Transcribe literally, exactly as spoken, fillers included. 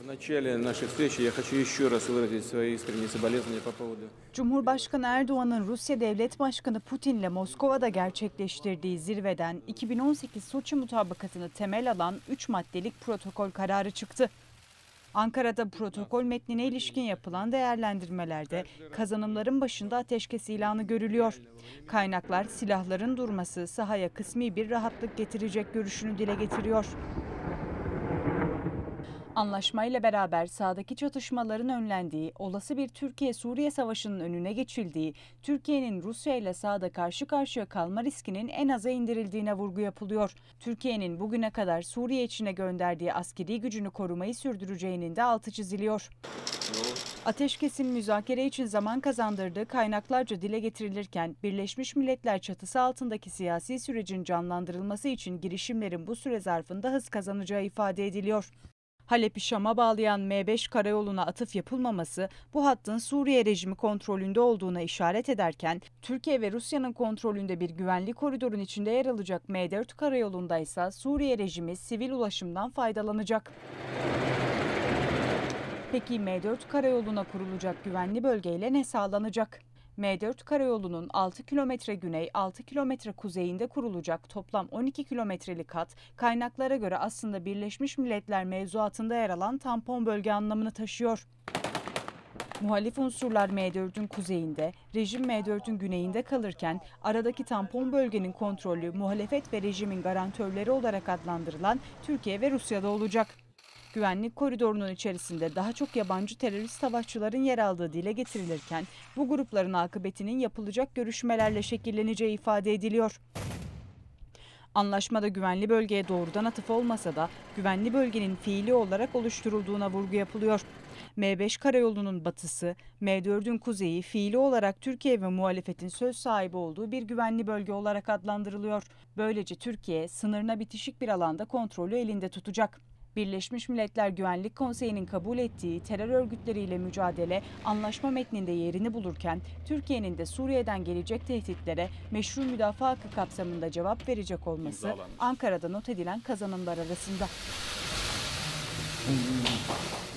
В начале нашей встречи я хочу еще раз выразить свои искренние соболезнования по поводу... Cumhurbaşkanı Erdoğan'ın Rusya Devlet Başkanı Putin'le Moskova'da gerçekleştirdiği zirveden iki bin on sekiz Soçi mutabakatını temel alan üç maddelik protokol kararı çıktı. Ankara'da protokol metnine ilişkin yapılan değerlendirmelerde kazanımların başında ateşkes ilanı görülüyor. Kaynaklar silahların durması sahaya kısmi bir rahatlık getirecek görüşünü dile getiriyor. Anlaşmayla beraber sahadaki çatışmaların önlendiği, olası bir Türkiye-Suriye savaşının önüne geçildiği, Türkiye'nin Rusya ile sahada karşı karşıya kalma riskinin en aza indirildiğine vurgu yapılıyor. Türkiye'nin bugüne kadar Suriye içine gönderdiği askeri gücünü korumayı sürdüreceğinin de altı çiziliyor. Ateşkesin müzakere için zaman kazandırdığı kaynaklarca dile getirilirken, Birleşmiş Milletler çatısı altındaki siyasi sürecin canlandırılması için girişimlerin bu süre zarfında hız kazanacağı ifade ediliyor. Halep'i Şam'a bağlayan M beş karayoluna atıf yapılmaması bu hattın Suriye rejimi kontrolünde olduğuna işaret ederken, Türkiye ve Rusya'nın kontrolünde bir güvenlik koridorun içinde yer alacak M dört karayolunda ise Suriye rejimi sivil ulaşımdan faydalanacak. Peki M dört karayoluna kurulacak güvenli bölgeyle ne sağlanacak? M dört karayolunun altı kilometre güney, altı kilometre kuzeyinde kurulacak toplam on iki kilometrelik hat, kaynaklara göre aslında Birleşmiş Milletler mevzuatında yer alan tampon bölge anlamını taşıyor. Muhalif unsurlar M dört'ün kuzeyinde, rejim M dört'ün güneyinde kalırken aradaki tampon bölgenin kontrolü muhalefet ve rejimin garantörleri olarak adlandırılan Türkiye ve Rusya'da olacak. Güvenlik koridorunun içerisinde daha çok yabancı terörist savaşçıların yer aldığı dile getirilirken, bu grupların akıbetinin yapılacak görüşmelerle şekilleneceği ifade ediliyor. Anlaşmada güvenli bölgeye doğrudan atıf olmasa da güvenli bölgenin fiili olarak oluşturulduğuna vurgu yapılıyor. M beş karayolunun batısı, M dört'ün kuzeyi fiili olarak Türkiye ve muhalefetin söz sahibi olduğu bir güvenli bölge olarak adlandırılıyor. Böylece Türkiye sınırına bitişik bir alanda kontrolü elinde tutacak. Birleşmiş Milletler Güvenlik Konseyi'nin kabul ettiği terör örgütleriyle mücadele anlaşma metninde yerini bulurken, Türkiye'nin de Suriye'den gelecek tehditlere meşru müdafaa hakkı kapsamında cevap verecek olması Ankara'da not edilen kazanımlar arasında.